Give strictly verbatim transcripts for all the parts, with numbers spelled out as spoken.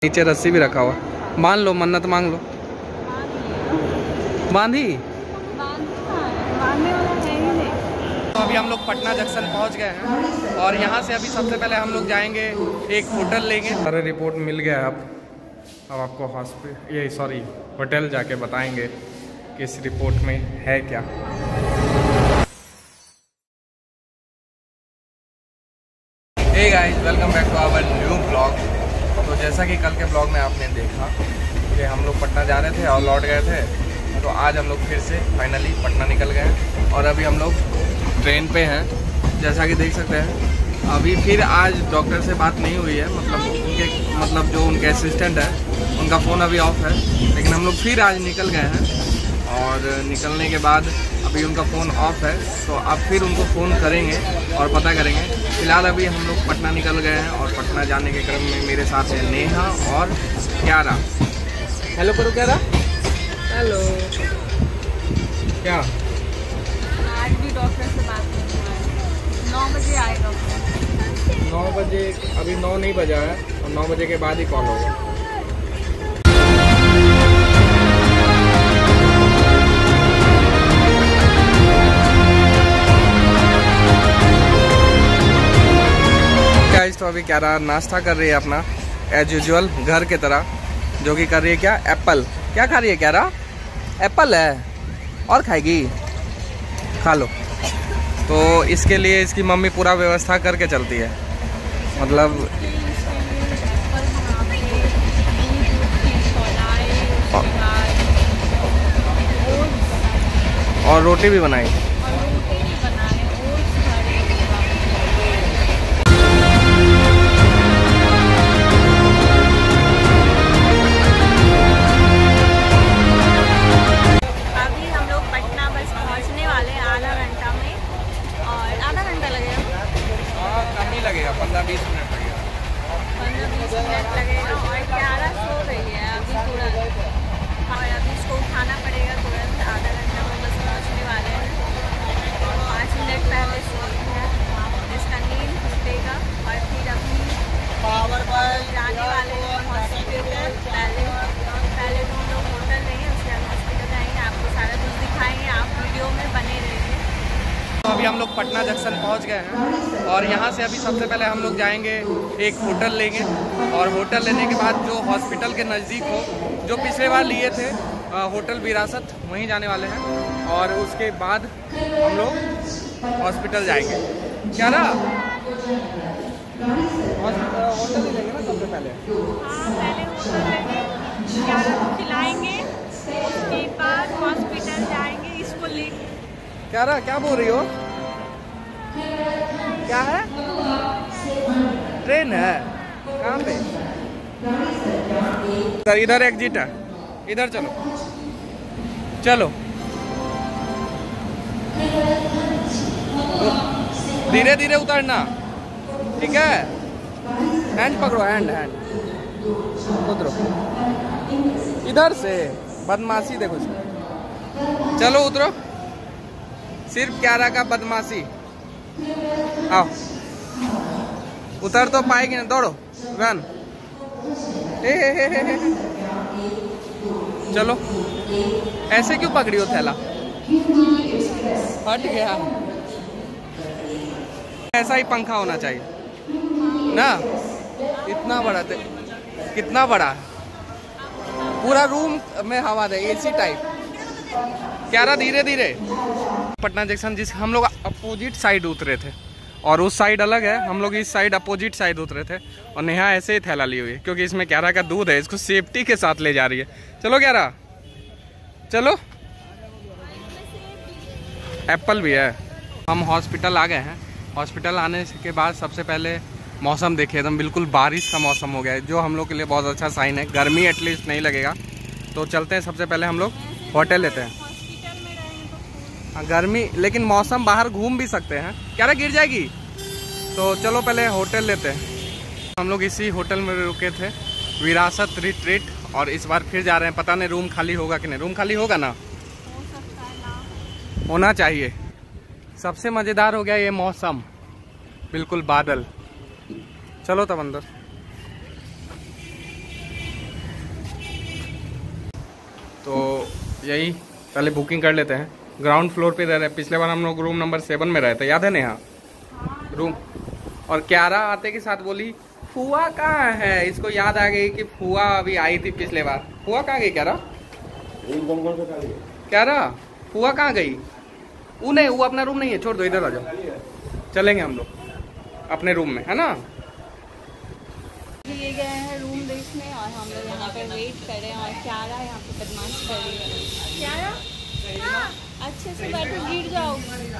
नीचे रस्सी भी रखा हुआ, मान लो, मन्नत मांग लो। बांधी तो अभी हम लोग पटना जंक्शन पहुंच गए हैं और यहाँ से अभी सबसे पहले हम लोग जाएंगे एक होटल लेंगे। सारे रिपोर्ट मिल गया है, अब अब आपको हॉस्पिटल ये सॉरी होटल जाके बताएंगे कि इस रिपोर्ट में है क्या। Hey guys, welcome back to our new blog. तो जैसा कि कल के ब्लॉग में आपने देखा कि हम लोग पटना जा रहे थे और लौट गए थे, तो आज हम लोग फिर से फाइनली पटना निकल गए हैं और अभी हम लोग ट्रेन पे हैं। जैसा कि देख सकते हैं, अभी फिर आज डॉक्टर से बात नहीं हुई है, मतलब उनके मतलब जो उनके असिस्टेंट है उनका फ़ोन अभी ऑफ है, लेकिन हम लोग फिर आज निकल गए हैं और निकलने के बाद अभी उनका फ़ोन ऑफ है, तो अब फिर उनको फ़ोन करेंगे और पता करेंगे। फिलहाल अभी हम लोग पटना निकल गए हैं और पटना जाने के क्रम में मेरे साथ है नेहा और क्यारा। हेलो करो क्यारा। हेलो। क्या आज भी डॉक्टर से बात नहीं हुआ है। नौ बजे आए डॉक्टर। नौ बजे अभी नौ नहीं बजा है और नौ बजे के बाद ही कॉल होगा। तो अभी क्यारा नाश्ता कर रही है अपना एज यूजुअल घर के तरह, जो कि कर रही है क्या, एप्पल। क्या खा रही है क्यारा? एप्पल है और खाएगी, खा लो। तो इसके लिए इसकी मम्मी पूरा व्यवस्था करके चलती है, मतलब और रोटी भी बनाई। लगेगा पंद्रह बीस मिनट लगेगा पंद्रह बीस मिनट लगेगा और क्यारा सो रही है अभी थोड़ा, और अभी इसको उठाना पड़ेगा तुरंत। आधा घंटा में बस पहुँचने वाले हैं और पाँच मिनट पहले सोई है, इसका नींद टूटेगा और फिर अभी जाने वाले हैं हॉस्पिटल। पहले पहले तो हम लोग होटल रहेंगे, उसके बाद हॉस्पिटल जाएंगे, आपको सारा कुछ दिखाएंगे, आप वीडियो में बने रहिए। तो अभी हम लोग पटना जंक्शन पहुंच गए हैं और यहाँ से अभी सबसे पहले हम लोग जाएंगे एक होटल लेंगे और होटल लेने के बाद जो हॉस्पिटल के नज़दीक हो, जो पिछले बार लिए थे होटल विरासत, वहीं जाने वाले हैं और उसके बाद हम लोग हॉस्पिटल जाएंगे। क्या ना होटल ही लेंगे ना सबसे पहले। हाँ, पहले होटल क्यारा को खिलाएंगे, उसके बाद हॉस्पिटल जाएंगे इसको लेके। क्यारा क्या बोल रही हो? क्या है? ट्रेन है? कहाँ पे? इधर इधर एग्जिट है, इधर चलो चलो। धीरे धीरे उतरना, ठीक है? हैंड पकड़ो, हैंड हैंड उतरो। इधर से बदमाशी देखो, चलो उतरो। सिर्फ क्यारा का बदमाशी। आओ, उतर तो पाएगी ना, दौड़ो, रन। हे हे हे हे हे। चलो, ऐसे क्यों पकड़ी हो थैला? हट गया। ऐसा ही पंखा होना चाहिए ना, इतना बड़ा थे, कितना बड़ा, पूरा रूम में हवा दे, एसी टाइप। क्यारा धीरे धीरे। पटना जंक्शन जिस हम लोग अपोजिट साइड उतरे थे और उस साइड अलग है, हम लोग इस साइड अपोजिट साइड उतरे थे और नेहा ऐसे ही थैला ली हुई है क्योंकि इसमें क्यारा का दूध है, इसको सेफ्टी के साथ ले जा रही है। चलो क्यारा, चलो। एप्पल भी है। हम हॉस्पिटल आ गए हैं। हॉस्पिटल आने के बाद सबसे पहले मौसम देखिए, एकदम बिल्कुल बारिश का मौसम हो गया है, जो हम लोग के लिए बहुत अच्छा साइन है। गर्मी एटलीस्ट नहीं लगेगा। तो चलते हैं, सबसे पहले हम लोग होटल लेते हैं। हाँ गर्मी, लेकिन मौसम बाहर घूम भी सकते हैं। क्या गिर जाएगी? तो चलो पहले होटल लेते हैं। हम लोग इसी होटल में रुके थे, विरासत रिट्रीट, और इस बार फिर जा रहे हैं। पता नहीं रूम खाली होगा कि नहीं। रूम खाली होगा ना? हो सकता है ना, होना चाहिए। सबसे मज़ेदार हो गया ये मौसम, बिल्कुल बादल। चलो तब अंदर। तो यही पहले बुकिंग कर लेते हैं। ग्राउंड फ्लोर पे रह रहे हैं। पिछले बार हम लोग रूम नंबर सेवन में रहे थे, याद है नेहा? रूम। और क्यारा आते के साथ बोली फुआ कहाँ है। इसको याद आ गई कि फुआ अभी आई थी पिछले बार। फुआ कहाँ गई क्यारा? क्यारा फुआ कहाँ गई? वो नहीं, वो अपना रूम नहीं है, छोड़ दो, इधर आ जाओ। चलेंगे हम लोग अपने रूम में, है ना? ये गए हैं रूम देखने और हम लोग यहाँ पे वेट करें। और क्यारा यहाँ पे बदमाशी कर रही है। क्यारा अच्छे से बैठो, गिर जाओ।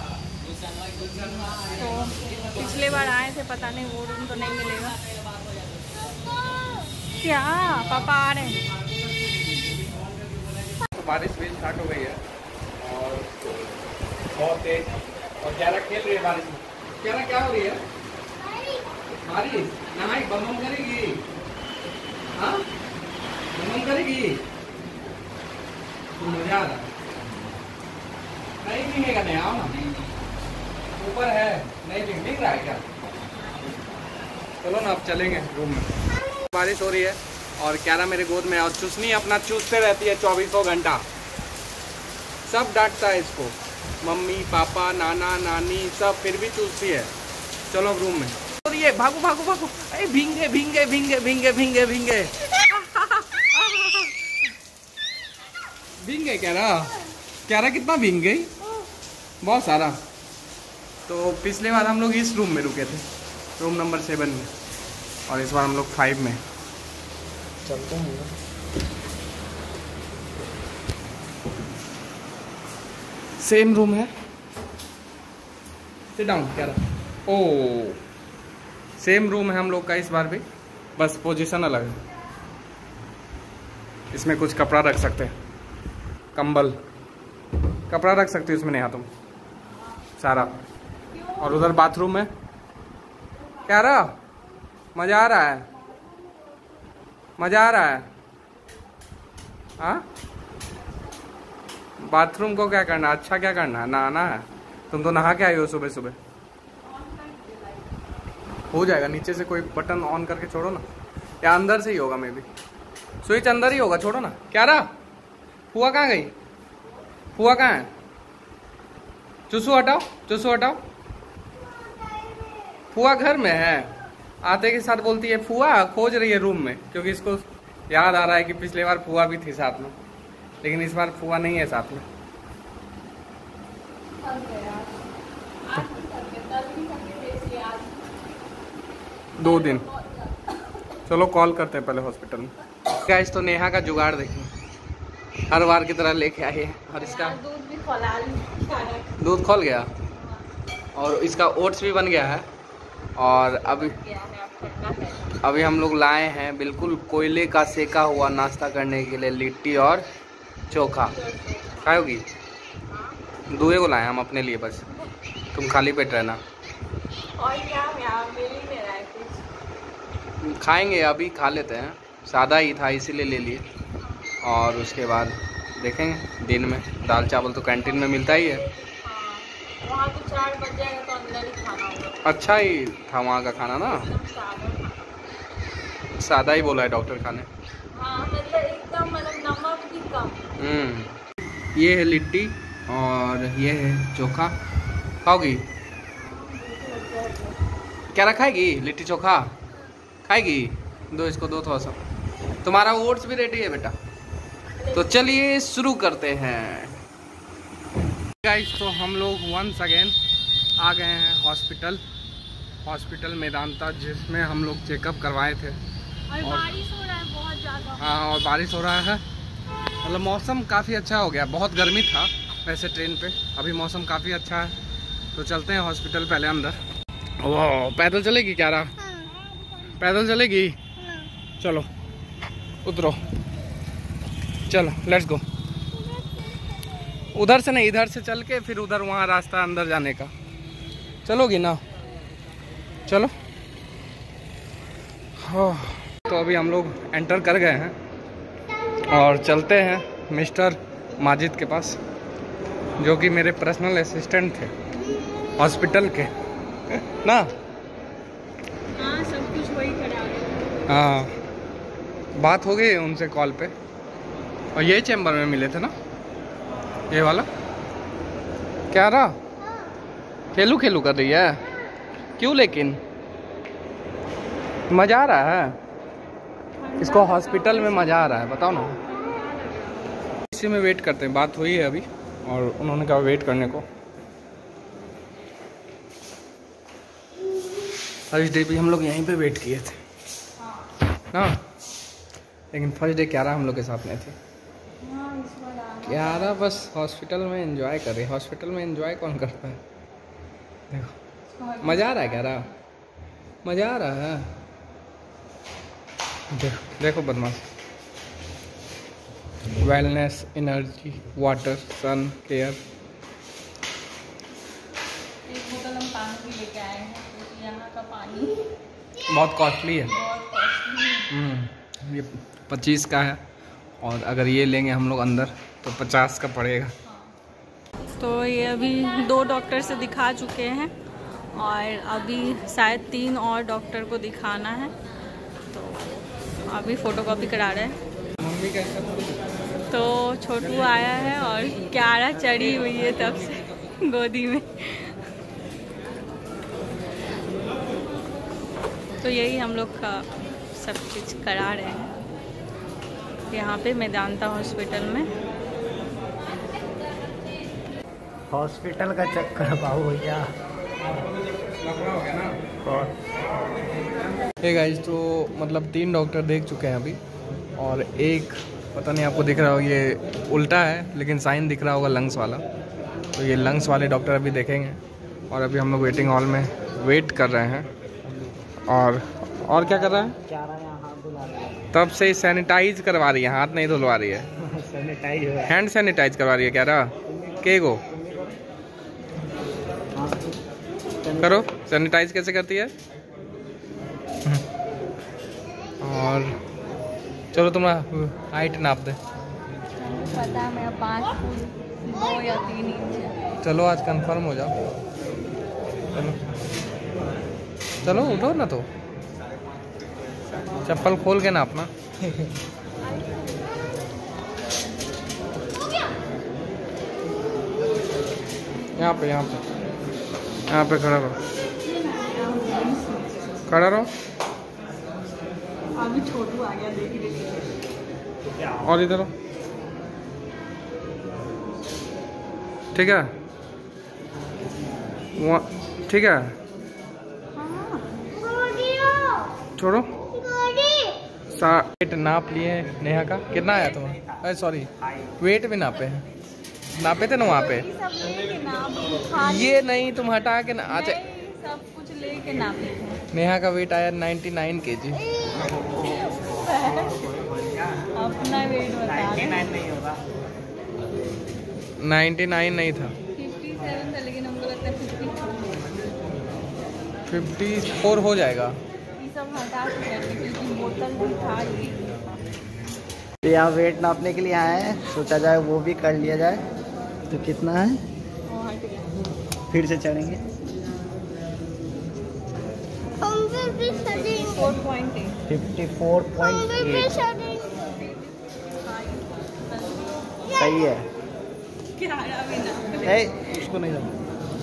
तो पिछले बार आए थे, पता नहीं वो रूम तो नहीं मिलेगा क्या? पापा आ रहे हैं। तो बारिश भी स्टार्ट हो गई है और बहुत तेज, और क्यारा खेल रही है बारिश में। क्यारा क्या हो रही है? बारिश नहाई बम बम करेगी? हाँ बम बम करेगी? मजा आ रहा है। नहीं भीगेगा, नहीं आओ ना, ऊपर है, नहीं भीग भीग रहा है क्या? चलो ना अब चलेंगे रूम में। बारिश हो रही है और क्यारा मेरे गोद में, और चूसनी अपना चूसते रहती है चौबीसों घंटा। सब डांटता है इसको, मम्मी पापा नाना नानी सब, फिर भी चूसती है। चलो रूम में। और ये भागो भागो भागो, अरे भींगे भींगे भींगे भींगे भींगे भींगे भींगे क्यारा। क्यारा कितना भींग गई? बहुत सारा। तो पिछले बार हम लोग इस रूम में रुके थे, रूम नंबर सेवन में, और इस बार हम लोग फाइव में चलते हैं। सेम रूम है। सिट डाउन क्यारा। ओ सेम रूम है हम लोग का इस बार भी, बस पोजीशन अलग है। इसमें कुछ कपड़ा रख सकते हैं, कंबल कपड़ा रख सकते हो इसमें, नहीं तुम सारा। और उधर बाथरूम है। क्यारा मजा आ रहा है? मजा आ रहा है? हाँ बाथरूम को क्या करना, अच्छा क्या करना है? नहाना है। तुम तो नहा के आई हो सुबह सुबह। हो जाएगा, नीचे से कोई बटन ऑन करके छोड़ो ना, या अंदर से ही होगा, मे बी स्विच अंदर ही होगा, छोड़ो ना। क्यारा फुआ कहाँ गई? फुआ कहाँ है? चुसू हटाओ, चुसू हटाओ। फुआ घर में है। आते के साथ बोलती है फुआ, खोज रही है रूम में, क्योंकि इसको याद आ रहा है कि पिछले बार फुआ भी थी साथ में, लेकिन इस बार फुआ नहीं है साथ में। दो दिन। चलो कॉल करते हैं पहले हॉस्पिटल में। गाइस तो नेहा का जुगाड़ देखिए, हर बार की तरह लेके आई है। और इसका दूध भी खोला, दूध खोल गया, और इसका ओट्स भी बन गया है। और अभी अभी हम लोग लाए हैं बिल्कुल कोयले का सेका हुआ नाश्ता करने के लिए, लिट्टी और चोखा। खाओगी? दूए को लाए हम अपने लिए, बस तुम खाली पेट रहना। और क्या यार, मिल ही नहीं रहा है कुछ। खाएंगे, अभी खा लेते हैं, सादा ही था इसीलिए ले लिए। और उसके बाद देखेंगे दिन में, दाल चावल तो कैंटीन में मिलता ही है। हाँ, वहाँ तो चार बज जाएगा तो अंदर ही खाना होगा। अच्छा ही था वहाँ का खाना ना, सादा ही बोला है डॉक्टर खाने। हाँ मतलब एकदम, मतलब नमक भी कम। हम्म ये है लिट्टी और ये है चोखा। खाओगी? क्या रखाएगी? लिट्टी चोखा खाएगी? दो इसको, दो थोड़ा सा। तुम्हारा ओट्स भी रेडी है बेटा। तो चलिए शुरू करते हैं गाइस। तो हम लोग वंस अगेन आ गए हैं हॉस्पिटल, हॉस्पिटल मेदांता, जिसमें हम लोग चेकअप करवाए थे। और, और बारिश हो रहा है बहुत ज़्यादा। हाँ और बारिश हो रहा है, मतलब मौसम काफ़ी अच्छा हो गया। बहुत गर्मी था वैसे ट्रेन पे, अभी मौसम काफ़ी अच्छा है। तो चलते हैं हॉस्पिटल पहले अंदर। वाह, पैदल चलेगी क्यारा? पैदल चलेगी? चलो उतरो, चलो लेट्स गो। उधर से नहीं, इधर से चल के फिर उधर वहाँ रास्ता अंदर जाने का। चलोगी ना? चलो। हाँ तो अभी हम लोग एंटर कर गए हैं और चलते हैं मिस्टर माजिद के पास, जो कि मेरे पर्सनल असिस्टेंट थे हॉस्पिटल के ना। हाँ सब कुछ वही करा। हाँ बात हो गई उनसे कॉल पे, और ये चैम्बर में मिले थे ना, ये वाला। क्या रहा? खेलू खेलू कर रही है क्यों? लेकिन मज़ा आ रहा है इसको, हॉस्पिटल में मज़ा आ रहा है, बताओ ना। इसी में वेट करते हैं, बात हुई है अभी और उन्होंने कहा वेट करने को। फर्स्ट डे भी हम लोग यहीं पे वेट किए थे ना, लेकिन फर्स्ट डे क्यारा हम लोग के साथ में थी। क्यारा बस हॉस्पिटल में एंजॉय कर रही है। हॉस्पिटल में एंजॉय कौन करता है? देखो मज़ा आ रहा है क्यारा, मज़ा आ रहा है। देखो देखो बदमाश। Wellness, energy, water, sun care. एक बोतल हम पानी भी लेके आए हैं, क्योंकि यहाँ का पानी बहुत कॉस्टली है। बहुत कॉस्टली। हम्म, ये पच्चीस का है और अगर ये लेंगे हम लोग अंदर तो पचास का पड़ेगा। तो ये अभी दो डॉक्टर से दिखा चुके हैं और अभी शायद तीन और डॉक्टर को दिखाना है, तो अभी फ़ोटोकॉपी करा रहे हैं। मम्मी कैसा? तो छोटू आया है और क्यारा चढ़ी हुई है तब से गोदी में। तो यही हम लोग का सब चीज़ करा रहे हैं यहाँ पे मेदांता हॉस्पिटल में। हॉस्पिटल का चक्कर बाबू भैया। हे गाइस, तो मतलब तीन डॉक्टर देख चुके हैं अभी, और एक पता नहीं आपको दिख रहा हो, ये उल्टा है लेकिन साइन दिख रहा होगा लंग्स वाला। तो ये लंग्स वाले डॉक्टर अभी देखेंगे और अभी हम लोग वेटिंग हॉल में वेट कर रहे हैं। और और क्या कर रहा है? तब से ही सैनिटाइज करवा रही है, हाथ नहीं धुलवा रही है। सैनिटाइज हैंड सैनिटाइज करवा रही है क्या रहा? के गो करो, सैनिटाइज कैसे करती है? और चलो तुम्हारा हाइट नाप दे। पता मैं पाँच फुट दो या तीन इंच। चलो आज कंफर्म हो जाओ। चलो चलो उठो ना, तो चप्पल खोल के नापना। यहाँ पे यहाँ पे यहाँ पे खड़ा रहो, खड़ा रहो। अभी छोटू आ गया, देख लीजिए। और इधर ठीक है, वहाँ ठीक है, छोड़ो। वेट नाप लिए नेहा का, कितना आया तुम्हारा? अरे सॉरी, वेट भी नापे हैं, नापे थे ना वहाँ पे। ये नहीं, तुम हटा के ना। अच्छा, सब कुछ लेके नापे थे। नेहा का वेट आया नाइन्टी नाइन के जी। अपना वेट बता रहे। नहीं होगा, नाइन्टी नाइन नहीं था, फिफ्टी सेवन था, लेकिन हमको लगता है फिफ्टी फिफ्टी फोर हो जाएगा। ये सब हटा चुके थे क्योंकि बोतल भी था ही। तो यहाँ वेट नापने के लिए आए हैं, सोचा जाए वो भी कर लिया जाए। तो कितना है? वो हट गया। फिर से चढ़ेंगे। Four point eight. Fifty four point eight सही है। क्या रहा भी ना। नहीं, उसको नहीं लगा।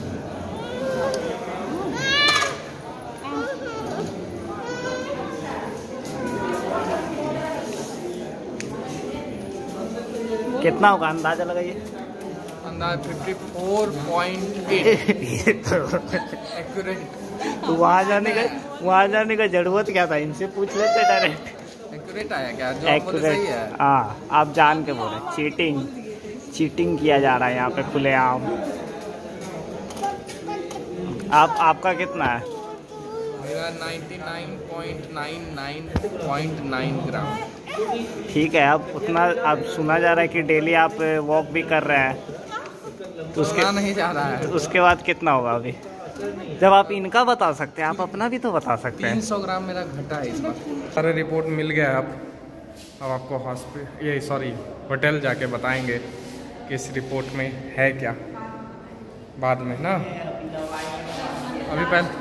कितना होगा अंदाजा लगाइए। अंदाज fifty four point eight accurate. तो वहाँ जाने का वहाँ जाने का जरूरत क्या था, इनसे पूछ लेते डायरेक्ट। एक्यूरेट आया क्या? जो आप बोले सही है। हाँ, आप जान के बोले। चीटिंग चीटिंग किया जा रहा है यहाँ पे खुलेआम। आप आपका कितना है? मेरा ninety nine point nine nine point nine gram. ठीक है, अब उतना अब सुना जा रहा है कि डेली आप वॉक भी कर रहे हैं, तो उसके नहीं जा रहा है। तो उसके बाद कितना होगा अभी? जब आप इनका बता सकते हैं, आप अपना भी तो बता सकते हैं। तीन सौ ग्राम मेरा घटा है इस बार। सारे रिपोर्ट मिल गया। अब अब आपको हॉस्पिटल ये सॉरी होटल जाके बताएंगे कि इस रिपोर्ट में है क्या, बाद में ना। अभी पहले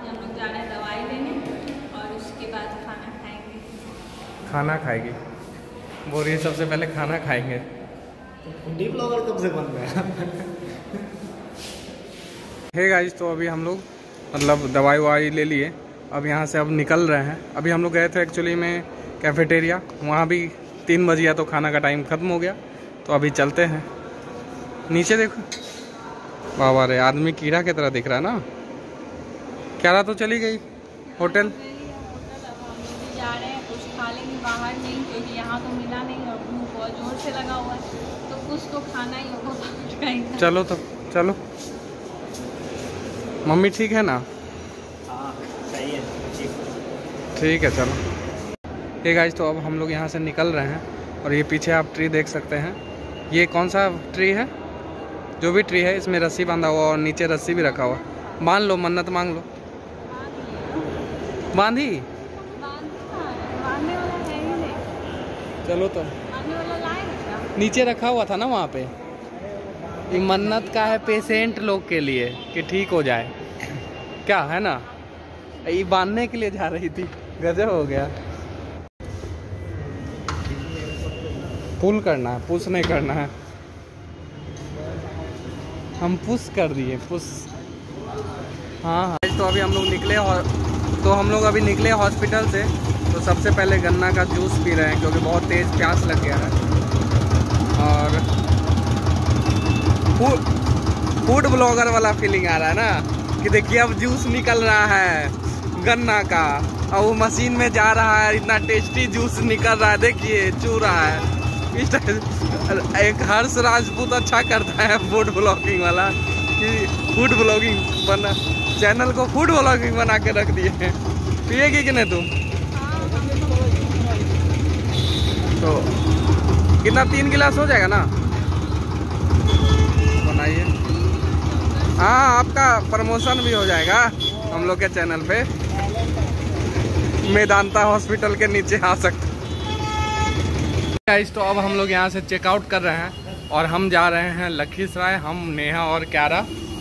दवाई लेने और उसके बाद खाना खाएंगे। खाना खाएगी। बोल रही है सबसे पहले खाना खाएंगे। फूडी ब्लॉगर कब से बन गया? हे गाइस, तो अभी हम लोग मतलब दवाई ववाई ले लिए, अब यहाँ से अब निकल रहे हैं। अभी हम लोग गए थे एक्चुअली में कैफेटेरिया, वहाँ भी तीन बज गया तो खाना का टाइम ख़त्म हो गया। तो अभी चलते हैं नीचे। देखो बाबा रे, आदमी कीड़ा की तरह दिख रहा है ना। क्या तो चली गई होटल। जा रहे हैं, कुछ खा लेंगे बाहर नहीं, क्योंकि यहाँ तो मिला नहीं और भूख बहुत जोर से लगा हुआ है, तो कुछ तो खाना ही होगा। चलो तब चलो। मम्मी ठीक है ना? हाँ सही है, ठीक है चलो। ये गाइस, तो अब हम लोग यहाँ से निकल रहे हैं और ये पीछे आप ट्री देख सकते हैं। ये कौन सा ट्री है? जो भी ट्री है इसमें रस्सी बांधा हुआ और नीचे रस्सी भी रखा हुआ। मान लो, मन्नत मांग लो। बांधी? बांधने वाला है ही नहीं। चलो तो। बांधने वाला लाएगा? नीचे रखा हुआ था ना वहाँ पे। ये मन्नत का है पेशेंट लोग के लिए कि ठीक हो जाए, क्या है ना। ये बांधने के लिए जा रही थी, गजब हो गया। पुल करना है, पुश नहीं करना है। हम पुश कर दिए, पुश। हाँ हाँ। तो अभी हम लोग निकले और तो हम लोग अभी निकले हॉस्पिटल से। तो सबसे पहले गन्ना का जूस पी रहे हैं क्योंकि बहुत तेज़ प्यास लग गया है। और फूड फूड ब्लॉगर वाला फीलिंग आ रहा है ना कि देखिए अब जूस निकल रहा है गन्ना का और वो मशीन में जा रहा है, इतना टेस्टी जूस निकल रहा है। देखिए चू रहा है। इस एक हर्ष राजपूत अच्छा करता है फूड ब्लॉगिंग वाला कि फूड ब्लॉगिंग बना, चैनल को फूड ब्लॉगिंग बना के रख दिए हैं। पिएगी कि नहीं तुम? तो कितना, तीन गिलास हो जाएगा ना? बनाइए। हाँ, आपका प्रमोशन भी हो जाएगा हम लोग के चैनल पे। मेदांता हॉस्पिटल के नीचे आ सकते। गाइस, तो अब हम लोग यहाँ से चेकआउट कर रहे हैं और हम जा रहे हैं लखीसराय। हम, नेहा और क्यारा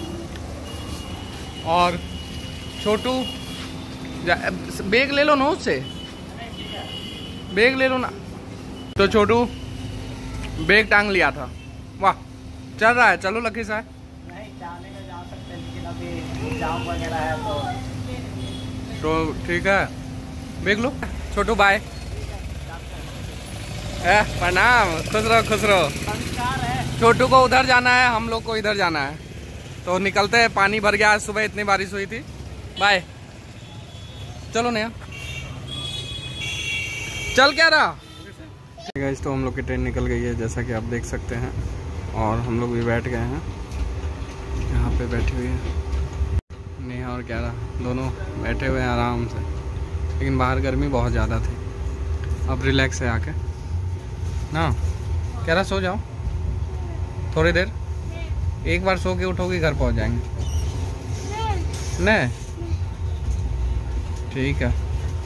और छोटू। बैग ले लो ना उससे, बैग ले लो ना। तो छोटू बैग टांग लिया था। वाह, चल रहा है। चलो लखीसराय। नहीं जाने में जा सकते, लेकिन अभी जाम वगैरह है तो तो ठीक है, बैग लो। छोटू बाय। प्रणाम, खुश रहो खुश रहो। छोटू को उधर जाना है, हम लोग को इधर जाना है, तो निकलते हैं। पानी भर गया, आज सुबह इतनी बारिश हुई थी। बाय। चलो नया, चल क्या रहा। गाइस, तो हम लोग की ट्रेन निकल गई है जैसा कि आप देख सकते हैं, और हम लोग भी बैठ गए हैं। यहाँ पे बैठी हुई है नेहा और क्यारा, दोनों बैठे हुए हैं आराम से। लेकिन बाहर गर्मी बहुत ज़्यादा थी, अब रिलैक्स है आके ना। क्यारा सो जाओ थोड़ी देर, एक बार सो के उठोगे घर पहुंच जाएंगे। नहीं ठीक है।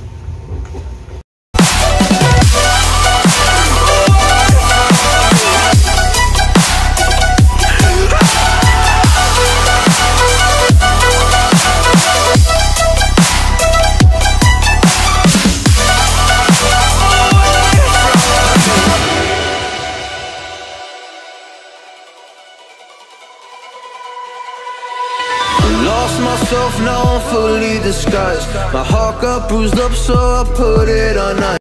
Lost myself, now I'm fully disguised. My heart got bruised up, so I put it on ice.